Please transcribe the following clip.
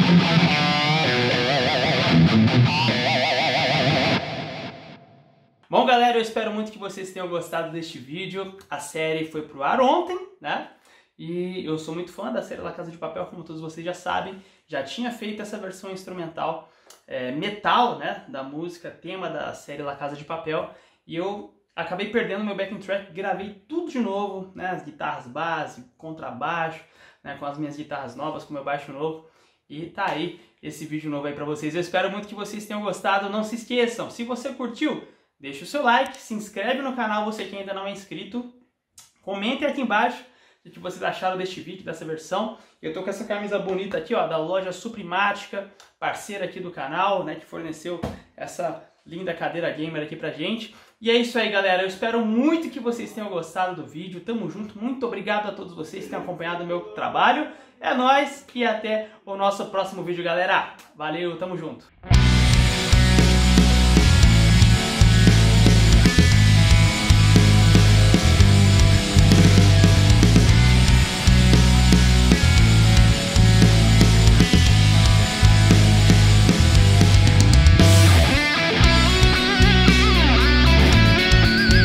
Bom, galera, eu espero muito que vocês tenham gostado deste vídeo. A série foi pro ar ontem, né? E eu sou muito fã da série La Casa de Papel, como todos vocês já sabem. Já tinha feito essa versão instrumental metal, né? Da música, tema da série La Casa de Papel. E eu acabei perdendo meu backing track, gravei tudo de novo, né? As guitarras base, contrabaixo, né? Com as minhas guitarras novas, com o meu baixo novo. E tá aí esse vídeo novo aí pra vocês. Eu espero muito que vocês tenham gostado. Não se esqueçam, se você curtiu, deixa o seu like, se inscreve no canal, você que ainda não é inscrito. Comente aqui embaixo o que vocês acharam deste vídeo, dessa versão. Eu tô com essa camisa bonita aqui, ó, da loja Suprimática, parceira aqui do canal, né, que forneceu essa linda cadeira gamer aqui pra gente. E é isso aí, galera. Eu espero muito que vocês tenham gostado do vídeo. Tamo junto. Muito obrigado a todos vocês que têm acompanhado o meu trabalho. É nóis e até o nosso próximo vídeo, galera. Valeu, tamo junto.